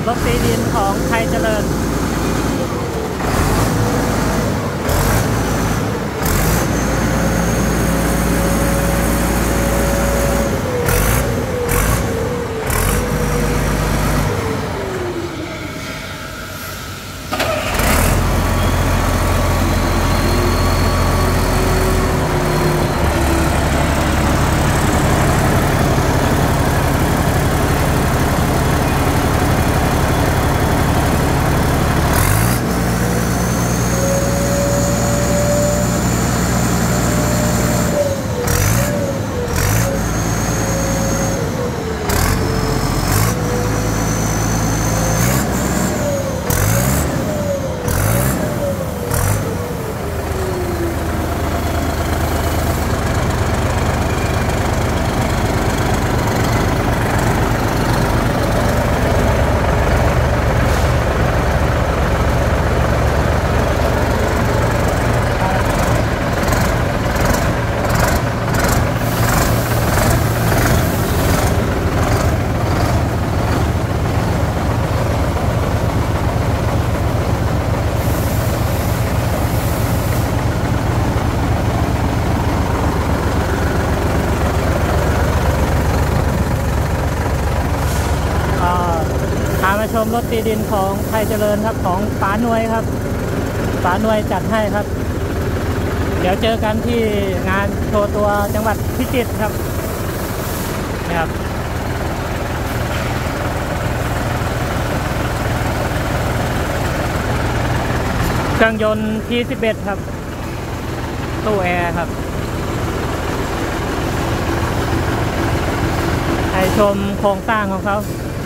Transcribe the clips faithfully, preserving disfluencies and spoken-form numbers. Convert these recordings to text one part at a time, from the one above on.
รถตีดินของไทยเจริญมาชมรถตีดินของไทยเจริญครับของป๋าหน่วยครับป๋าหน่วยจัดให้ครับเดี๋ยวเจอกันที่งานโชว์ตัวจังหวัดพิจิตรครับนี่ครับเครื่องยนต์ ที สิบเอ็ด ครับตู้แอร์ครับให้ชมโครงสร้างของเขา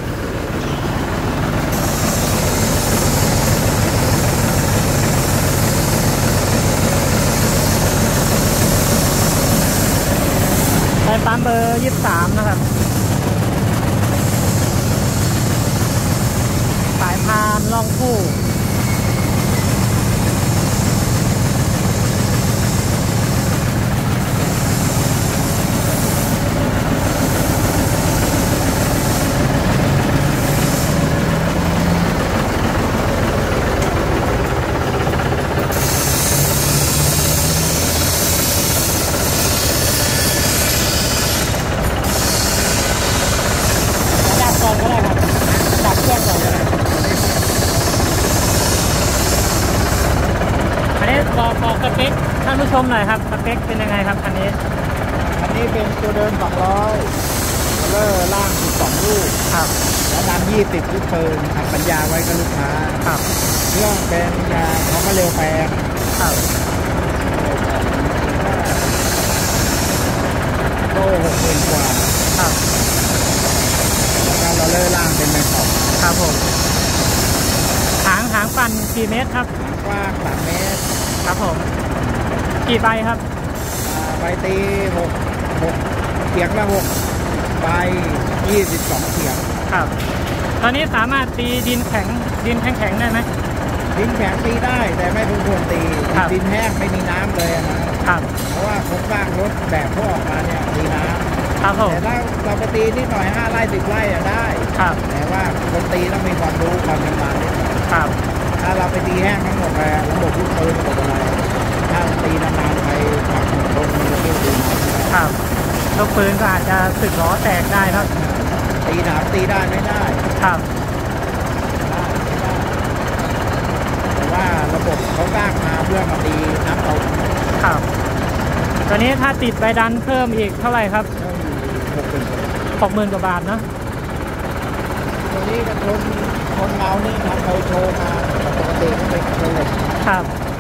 ใช้ปั๊มเบอร์ยี่สิบสามนะครับสายพานล่องคู่บอกสเปคท่านผู้ชมหน่อยครับสเปคเป็นยังไงครับคันนี้อันนี้เป็นตัวเดินสองร้อยเลอร์ล่างสิบสองลูกครับแล้วนำยี่สิบลูกเปิงทำสัญญาไว้กับลูกค้าครับเครื่องเป็นยาของมาเร็วแปลงครับโลหกหมื่นกว่าครับแล้วก็เราเลอร์ล่างเป็นแมงกอกครับผมหางหางปั่นกี่เมตรครับกว้างสามเมตรครับผมกี่ใบครับใบตีหกหกเขียงละหกใบยี่สิบสองเขียงครับตอนนี้สามารถตีดินแข็งดินแข็งแข็งได้ไหมดินแข็งตีได้แต่ไม่ทุกคนตีดินแห้งไม่มีน้ำเลยนะครับเพราะว่าโครงสร้างรถแบบพวกออกมาเนี่ยมีน้ำครับผมแต่ถ้าเราไปตีนิดหน่อยห้าไร่สิบไร่อะได้ครับแต่ว่าคนตีต้องมีความรู้ความชำนาญนิดครับถ้าเราไปตีแห้งทั้งหมดเลยระบบลูกปืนระบบอะไรถ้าตีนานๆไปทางรถมันจะเกี่ยวดีครับลูกปืนก็อาจจะสึกล้อแตกได้ครับตีหนามตีได้ไม่ได้ครับแต่ว่าระบบเขาสร้างมาเพื่อมาตีน้ำตกครับตอนนี้ถ้าติดใบดันเพิ่มอีกเท่าไหร่ครับหกหมื่นกว่าบาทเนาะตัวนี้กระทนคนเมานี่ทำเคยโชว์มาปกติไม่เป็นโชว์ครับ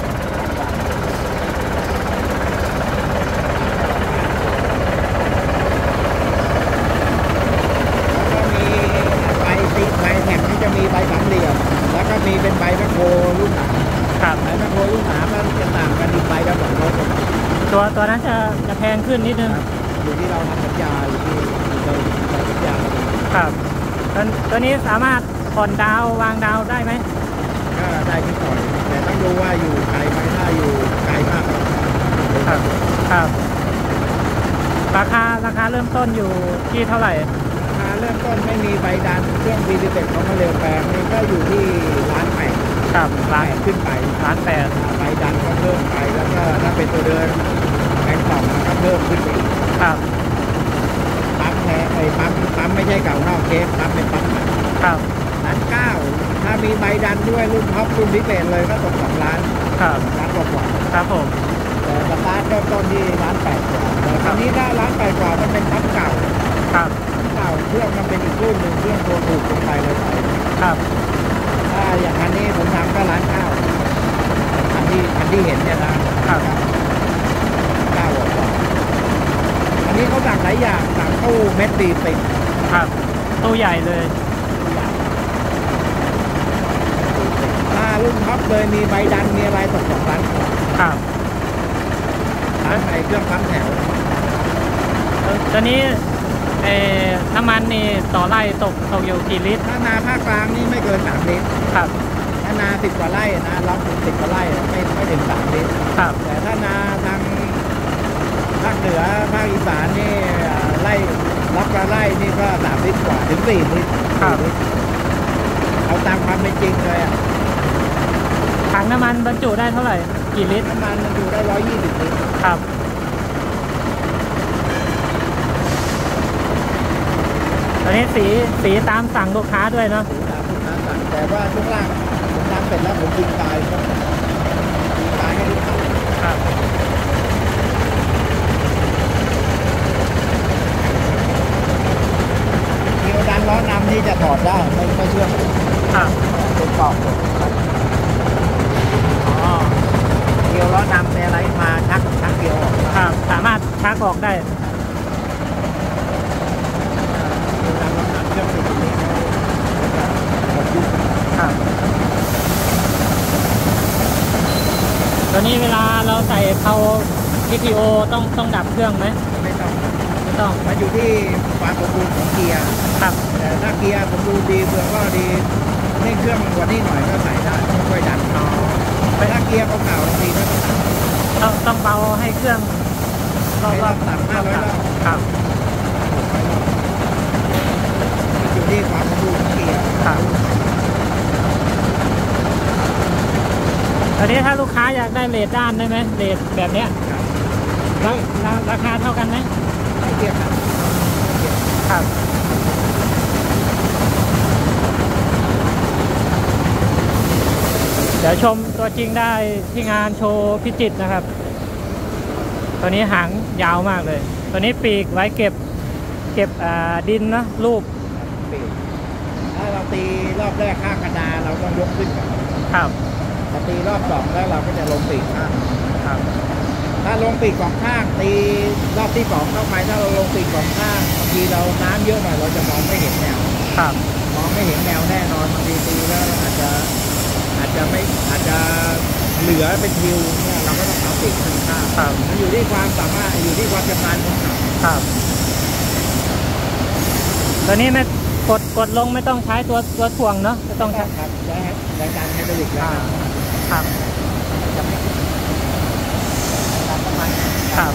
แล้วก็มีใบติดใบแท็กที่จะมีใบสามเหลี่ยมแล้วก็มีเป็นใบแมคโครรุ่นหนาครับใบแมคโครรุ่นหนามันจะต่างกันอีกใบละสองร้อยตัวตัวนั้นจะจะแพงขึ้นนิดนึงอยู่ที่เราทำสัญญาอยู่ที่เราทำสัญญาครับตัวนี้สามารถผ่อนดาววางดาวได้ไหมก็ได้ที่ผ่อนแต่ต้องดูว่าอยู่ไกลไหมถ้าอยู่ไกลมากครับครับราคาราคาเริ่มต้นอยู่ที่เท่าไหร่ราคาเริ่มต้นไม่มีใบดันเครื่องบีดีเต็ดของมาเร็วแปลงนี่ก็อยู่ที่ล้านแปดครับร้านขึ้นไปร้านแปดใบดันก็เพิ่มไปแล้วก็ถ้าเป็นตัวเดินแบงค์สองก็เพิ่มขึ้นไปอีกครับปั๊มแท้ไอ้ปั๊มปั๊มไม่ใช่เก่านอกเคสปั๊มเป็นปั๊มใหม่ครับล้านเก้าถ้ามีใบดันด้วยรุ่นท็อปรุ่นพิเศษเลยก็ตกสองล้านครับล้านกว่าครับผมแต่สตาร์ทเริ่มต้นที่ล้านแปดกว่าแต่คราวนี้ถ้าล้านแปดกว่ามันเป็นปั๊มเก่าครับปั๊มเก่าเครื่องมันเป็นอีกรุ่นหนึ่งเครื่องตัวถูกลงไปเลยไปครับถ้าอย่างอันนี้ผมทำก็ล้านเก้าอันที่อันที่เห็นเนี่ยนะครับ เก้ากว่าอันนี้เขาสั่งหลายอย่างสั่งตู้เม็ดตีติดครับตู้ใหญ่เลยถ้ารุ่นท็อปเลยมีใบดันมีอะไรตกสองล้านกว่าครับปั๊มไอเครื่องปั๊มแถวเออตอนนี้เอ่อน้ำมันนี่ต่อไร่ตกตกอยู่กี่ลิตรถ้านาภาคกลางนี่ไม่เกินสามลิตรครับถ้านาสิบกว่าไร่นะล็อกสิบกว่าไร่ไม่ไม่ถึงสามลิตรครับแต่ถ้านาทางภาคเหนือภาคอีสานนี่ไร่ล็อกละไร่นี่ก็สามลิตรกว่าถึงสี่ลิตรครับเอาตามความเป็นจริงเลยอะถังน้ำมันบรรจุได้เท่าไหร่กี่ลิตรน้ำมันมันอยู่ได้ร้อยยี่สิบลิตรครับตอนนี้สีสีตามสั่งลูกค้าด้วยเนาะตามลูกค้าสั่งแต่ว่าช่วงล่างผมทำเสร็จแล้วผมยิงตายครับยิงตายให้ลูกค้าครับเกียวดันล้อนำนี่จะถอดได้ไม่ไม่เชื่อมครับเป็นปอกหมดครับอ๋อเกียวล้อนำเป็นอะไรมาชักชักเกียวออกมาครับสามารถชักออกได้เกียวดันล้อนำเชื่อมติดตรงนี้หมดยุคครับตอนนี้เวลาเราใส่เพา พี ที โอ ต้องต้องดับเครื่องไหมไม่ต้องไม่ต้องมันอยู่ที่ความสมบูรณ์ของเกียร์ครับแต่ถ้าเกียร์สมบูรณ์ดีเฟืองก็ดีเร่งเครื่องกว่านี้หน่อยก็ใส่ได้ช่วยดันอ๋อแต่ถ้าเกียร์เก่าๆบางทีก็ต้องต้องต้องเบาให้เครื่องรอบรอบต่ำห้าร้อยรอบครับอยู่ที่ความสมบูรณ์ของเกียร์ครับตอนนี้ถ้าลูกค้าอยากได้เลดด้านได้ไหมเลดแบบเนี้ยราราราคาเท่ากันไหมไม่เกียร์ครับครับเดี๋ยวชมตัวจริงได้ที่งานโชว์พิจิตรนะครับ ตัวนี้หางยาวมากเลย ตัวนี้ปีกไว้เก็บเก็บอ่าดินนะรูปปีกถ้าเราตีรอบแรกข้างกระดาเราต้องยกขึ้นก่อนครับแต่ตีรอบสองแล้วเราก็จะลงปีกข้างครับถ้าลงปีกสองข้างตีรอบที่สองเข้าไปถ้าเราลงปีกสองข้างบางทีเราน้ำเยอะหน่อยเราจะมองไม่เห็นแนวครับมองไม่เห็นแนวแน่นอนบางทีตีแล้วอาจจะอาจจะไม่อาจจะเหลือเป็นทิวเนี่ยเราก็ต้องเอาปีกขึ้นข้างครับมันอยู่ที่ความสามารถอยู่ที่ความชำนาญของเราครับตัวนี้ไม่กดกดลงไม่ต้องใช้ตัวตัวถ่วงเนาะไม่ต้องใช้ครับใช้รายการไฮดรอลิกแล้วอ่าครับจะไม่ตามประมาณครับ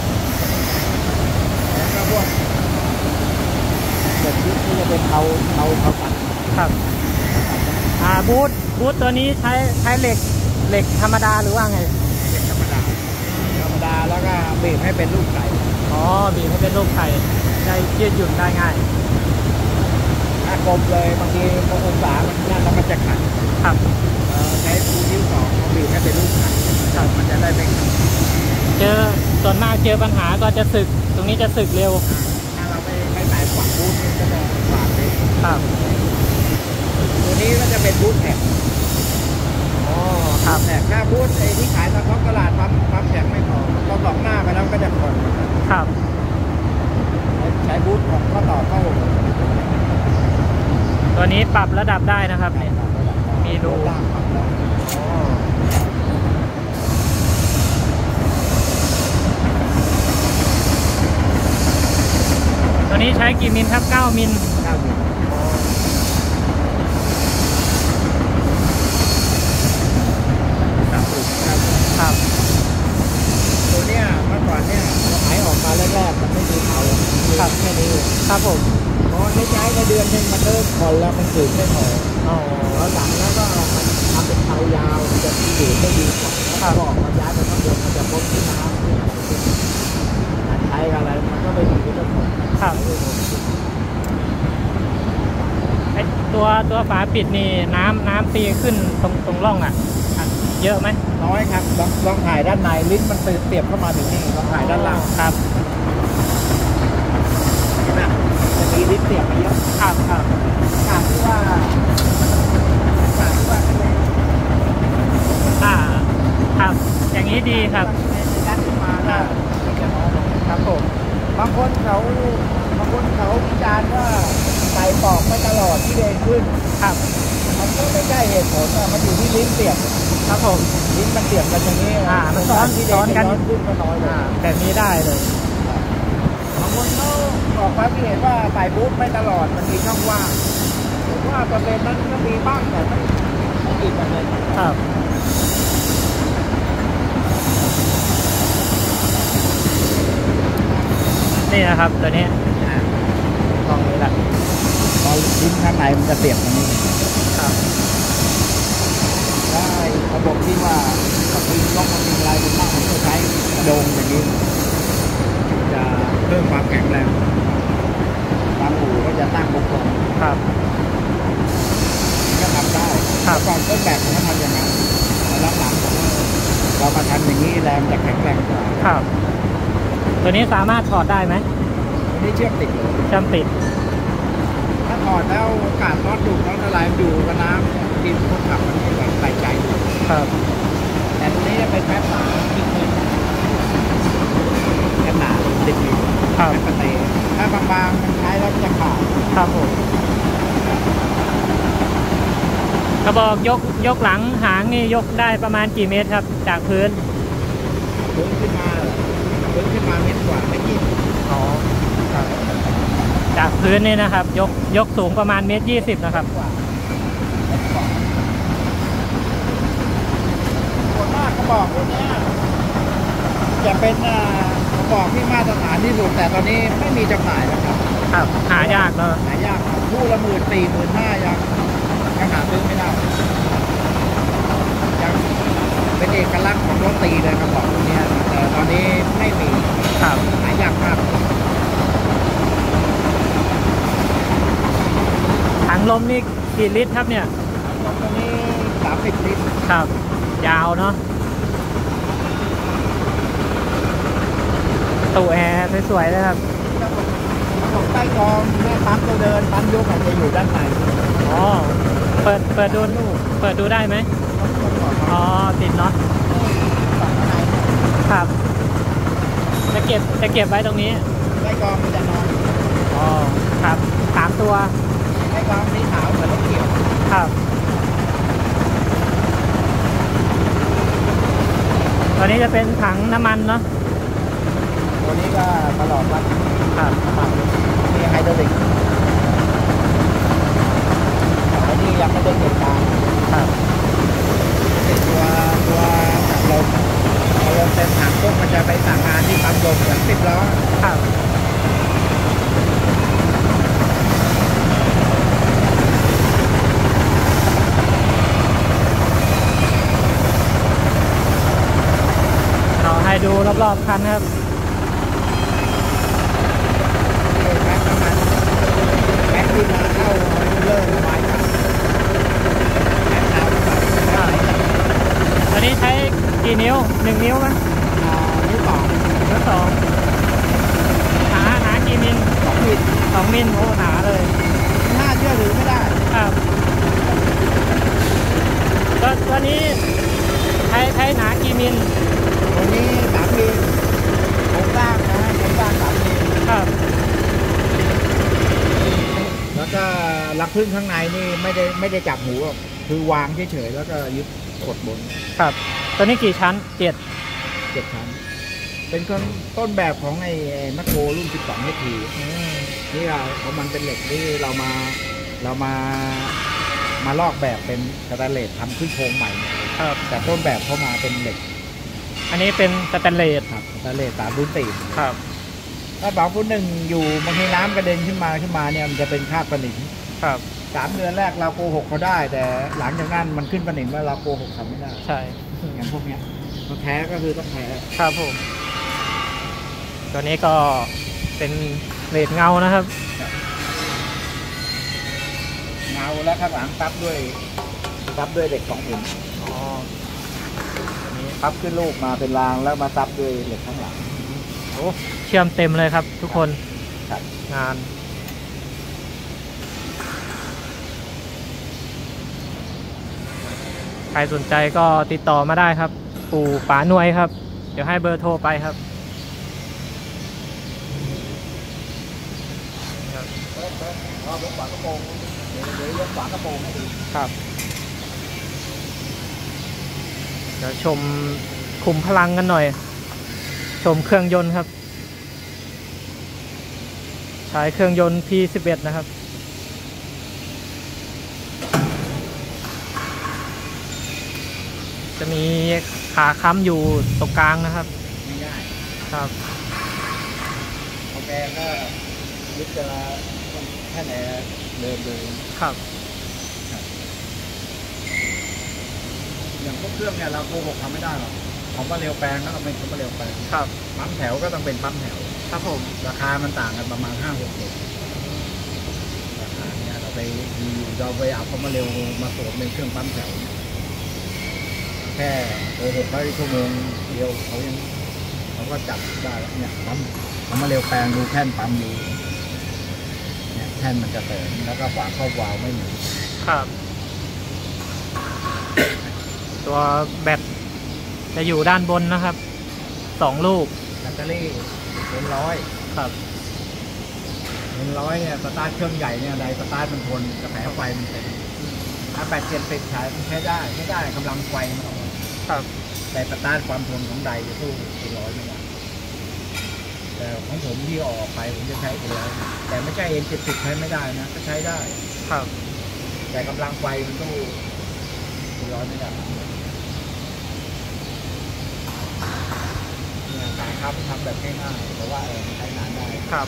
แล้วก็พวกเด็กที่จะเป็นเอาเอาเขาตัดครับอ่าบูทบูทตัวนี้ใช้ใช้เหล็กเหล็กธรรมดาหรือว่าไงเด็กธรรมดาธรรมดาแล้วก็บีบให้เป็นลูกไก่อ๋อบีบให้เป็นรูปไข่ได้ยืดหยุ่นได้ง่ายถ้ากลมเลยบางทีองศามันนั่นแล้วมันจะขัดครับเอ่อใช้ปูนิ้วสองเอาบีบให้เป็นลูกไก่ครับมันจะได้ไม่ขัดเจอส่วนมากเจอปัญหาก็จะสึกตรงนี้จะสึกเร็วถ้าเราไม่ไม่ใส่ฝักบูทนี่ก็จะฝาดเลยครับตัวนี้ก็จะเป็นบูทแท็กอ๋อครับแต่ถ้าบูทไอ้ที่ขายตามท้องตลาดปั๊มปั๊มแข็งไม่พอเราสองหน้าไปแล้วก็จะผ่อนครับใช้บูทของข้อต่อเข้าตัวนี้ปรับระดับได้นะครับนี่ มีรูล่างปรับได้อ๋อตัวนี้ใช้กี่มิลครับเก้ามิลเก้ามิลครับครับครับตัวเนี้ยเมื่อก่อนเนี่ยสมัยออกมาแรกๆมันไม่มีเขาครับแค่นี้ครับผมพอใช้ใช้มันเริ่มคอนแล้วมันขืนไม่พออ๋อแล้วหลังแล้วก็มันทำเป็นเตายาวมันจะขืนได้ดีกว่าแล้วก็ออกมาย้ายไปข้างบนมันจะพ้นที่น้ำที่อะไรที่การใช้อะไรมันก็ไม่ดีก็ต้องครับไอตัวตัวฝาปิดนี่น้ำน้ำตีขึ้นตรงตรงร่องอ่ะอ่ะเยอะไหมน้อยครับลองลองถ่ายด้านในลิ้นมันเสียบเข้ามาถึงนี่ลองถ่ายด้านหลังครับเห็นไหมจะมีลิ้นเสียบมาเยอะครับครับการที่ว่าการที่ว่าอ่าครับอย่างนี้ดีครับในด้านขึ้นมาน่ะมันจะน้อยลงครับผมบางคนเขาบางคนเขาวิจารณ์ว่าใส่ปอกไม่ตลอดที่เดงขึ้นครับมันก็ไม่ใช่เหตุผลอะมันอยู่ที่ลิ้นเสียบครับผมลิ้นมันเสียบกันอย่างนี้อ่ามันซ้อนที่เดซ้อง นกันย้อนขึ้นก็น้อยลอ่าง แบบนี้ได้เลยบางคนเขาบอกความคิดเห็นว่าใส่บูทไม่ตลอดมันมีช่องว่างผมว่าเปอร์เซ็นต์นั้นก็มีบ้างแต่ไม่ไม่กี่เปอร์เซ็นต์ครับนี่นะครับตัวนี้กล่องนี้แหละตอนลิ้นข้างในมันจะเสียบตรงนี้ครับได้ระบบที่ว่าสปริงล็อกสปริงอะไรเป็นบ้างมันก็ใช้กระโดงอย่างนี้จะเพิ่มความแข็งแรงบางอู่ก็จะตั้งบุกลงครับก็ทำได้ครับก่อนต้นแบบผมก็ทำอย่างนั้นแล้วหลังๆผมเรามาทำอย่างนี้แรงจะแข็งแรงกว่าครับ ตัวนี้สามารถถอดได้ไหมอันนี้เชื่อมติดเลยจำติดถ้าถอดแล้วโอกาสน็อตดูดน็อตละลายอยู่กับน้ำเนี่ยทีมคนขับมันจะแบบใส่ใจอยู่ครับแต่ตัวนี้เป็นแป๊บหนาคิดเลยแป๊บหนาติดอยู่ครับแป๊บกระเตงถ้าบางๆมันใช้แล้วมันจะขาดครับผมกระบอกยกยกหลังหางนี่ยกได้ประมาณกี่เมตรครับ จากพื้นพื้นขึ้นมาเหรอพื้นขึ้นมาเมตรกว่าไม่กี่อ๋อครับจากพื้นนี่นะครับ ยกยกสูงประมาณเมตรยี่สิบนะครับกว่าเมตรกว่าส่วนมากกระบอกพวกเนี้ยจะเป็นอ่ากระบอกที่มาตรฐานที่สุดแต่ตอนนี้ไม่มีจำหน่ายแล้วครับครับ หายากเนอะหายากครับคู่ละหมื่นสี่หมื่นห้ายังยังหาซื้อไม่ได้ยังเป็นเอกลักษณ์ของรถตีเลยกระบอกพวกเนี้ยแต่ตอนนี้ไม่มีครับหายากมากถังลมนี่กี่ลิตรครับเนี่ยรถตัวนี้สามสิบลิตรครับ ยาวเนาะตู้แอร์สวยๆเลยครับระบบใต้กองแม่ปั๊มตัวเดินปั๊มยกอาจจะอยู่ด้านในอ๋อ เปิด เปิดดู เปิดดูได้ไหม อ๋อ ติดน็อตฝั่งข้างในครับ จะเก็บ จะเก็บไว้ตรงนี้ใต้กองมันจะนอนอ๋อ ครับ สามตัวใต้กองสีขาวเหมือนรถเกี่ยวครับ ตัวนี้จะเป็นถังน้ำมันเนาะตัวนี้ก็ตลอดวันครับมีไฮดรอลิกอันนี้ยังไม่ได้เก็บตามครับเป็นตัวตัวถังลมพอลมเต็มถังปุ๊บมันจะไปสั่งงานที่ปั๊มลมเหมือนสิบล้อครับ เราให้ดูรอบๆคันครับแม็กน้ำมันแม็กที่มาเข้าเริ่มไว้ครับแม็กเอาแบบแม็กไหนจับตัวนี้ใช้กี่นิ้วหนึ่งนิ้วไหมอ่านิ้วสองนิ้วสองหนาหนากี่มิลสองมิลสองมิลโอ้หนาเลยห้าเชื่อถือไม่ได้ครับตัวตัวนี้ใช้ใช้หนากี่มิลตัวนี้สามมิลโครงสร้างนะโครงสร้างสามมิลครับแล้วก็รักพึ่งข้างในนี่ไม่ได้ไม่ได้จับหูหรอกคือวางเฉยๆแล้วก็ยึดกดบนครับ ตัวนี้กี่ชั้นเจ็ดเจ็ดชั้นเป็นคนต้นแบบของไอ้แมคโครรุ่นสิบสองเมตรทีนี่เราเพราะมันเป็นเหล็กที่เรามาเรามามาลอกแบบเป็นสแตนเลสทำขึ้นโครงใหม่ครับแต่ต้นแบบเข้ามาเป็นเหล็กอันนี้เป็นสแตนเลสครับสแตนเลสสามรุ่นสี่ครับถ้าบางรุ่นหนึ่งอยู่บางทีน้ำกระเด็นขึ้นมาขึ้นมาเนี่ยมันจะเป็นคราบสนิมครับสามเดือนแรกเราโกหกเขาได้ แต่หลังจากนั้นมันขึ้นประเด็นว่าเราโกหกเขาไม่ได้ใช่อย่างพวกเนี้ยมันแท้ก็คือต้องแท้ครับผมตัวนี้ก็เป็นเรทเงานะครับเงาและข้างหลังซับด้วยซับด้วยเหล็กสองหุ่นอ๋อตัวนี้ซับขึ้นลูกมาเป็นรางแล้วมาซับด้วยเหล็กข้างหลังโอ้เชื่อมเต็มเลยครับ ทุกคนครับงานใครสนใจก็ติดต่อมาได้ครับ ปู่ป๋าหน่วยครับ เดี๋ยวให้เบอร์โทรไปครับรอบยกฝากระโปรงเดี๋ยวเดี๋ยวยกฝากระโปรงให้ดูครับ เดี๋ยวชมคุมพลังกันหน่อย ชมเครื่องยนต์ครับ ใช้เครื่องยนต์ พี สิบเอ็ด นะครับ จะมีขาค้ำอยู่ตรงกลางนะครับไม่ง่ายครับโอเคก็ยึดจะแค่ไหนเดินเลยครับอย่างพวกเครื่องเนี่ยเราโกหกทำไม่ได้หรอกของมาเร็วแปลงก็ต้องเป็นของมาเร็วแปลงครับปั๊มแถวก็ต้องเป็นปั๊มแถวครับผมราคามันต่างกันประมาณห้าหกสิบราคาเนี่ยเราไปดีเราไปเอาเขามาเร็วมาสวมในเครื่องปั๊มแถวเนี่ยแค่โกหกได้ชั่วโมงเดียวเขายังเขาก็จับได้แล้วเนี่ยปั๊มเขามาเร็วแปลงดูแท่นปั๊มดูเนี่ยแท่นมันจะเสริมแล้วก็ฝาครอบวาล์วไม่มีครับ ตัวแบตจะอยู่ด้านบนนะครับ สองลูกแบตเตอรี่เป็นร้อยครับเป็นร้อยเนี่ยสตาร์ทเครื่องใหญ่เนี่ยใดสตาร์ทมันทนกระแสไฟมันเต็มถ้าแปดเจ็ดสิบใช้ใช้ได้ใช้ได้กำลังไฟมันออกครับแต่สตาร์ทความทนของใดจะสู้เป็นร้อยไม่ได้แต่ของผมที่ออกไปผมจะใช้เป็นร้อยแต่ไม่ใช่เอ็นเจ็ดสิบใช้ไม่ได้นะก็ใช้ได้ครับแต่กำลังไฟมันสู้เป็นร้อยไม่ได้เนี่ยสายครับทำแบบง่ายๆแต่ว่าเออมันใช้งานได้ครับ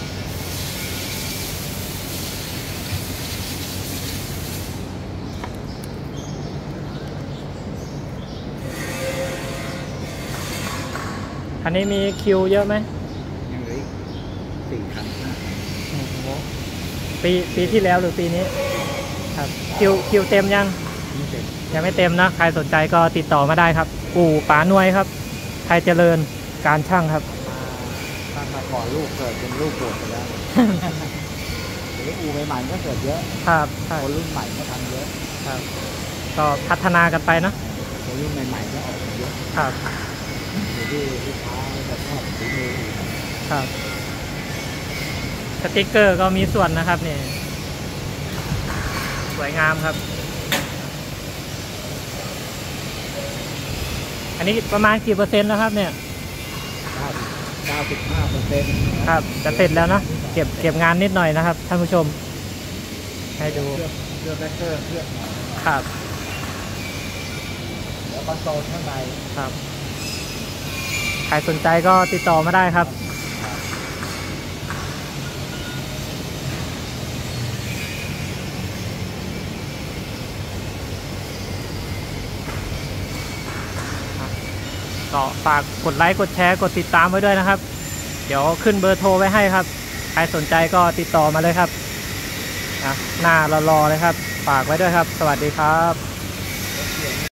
อันนี้มีคิวเยอะไหมยังเหลืออีกสี่คันห้าคันปีปีที่แล้วหรือปีนี้ ครับ คิวคิวเต็มยังนี่เสร็จยังไม่เต็มนะ ใครสนใจก็ติดต่อมาได้ครับ ปู่ป๋าหน่วยครับ ไทยเจริญการช่างครับมาถ้ามาก่อนลูกเกิดเป็นลูกโกรธไปแล้วเดี๋ยวอูใหม่ๆก็เกิดเยอะครับใช่คนรุ่นใหม่ก็ทำเยอะครับ ก็พัฒนากันไปนะคนรุ่นใหม่ๆก็ออกมาเยอะครับอยู่ที่ลูกค้าจะชอบฝีมือครับ สติ๊กเกอร์ก็มีส่วนนะครับนี่ สวยงามครับ อันนี้ประมาณกี่เปอร์เซ็นต์แล้วครับเนี่ยเก้าสิบห้าเปอร์เซ็นต์ครับ จะเสร็จแล้วนะ เก็บเก็บงานนิดหน่อยนะครับท่านผู้ชม ให้ดูเครื่องเครื่องแบคเกอร์เครื่องหน่อยครับแล้วคอนโซลข้างในครับ ใครสนใจก็ติดต่อมาได้ครับ ก็ฝากกดไลค์กดแชร์กดติดตามไว้ด้วยนะครับ เดี๋ยวขึ้นเบอร์โทรไว้ให้ครับ ใครสนใจก็ติดต่อมาเลยครับนะหน้ารอๆเลยครับ ฝากไว้ด้วยครับ สวัสดีครับ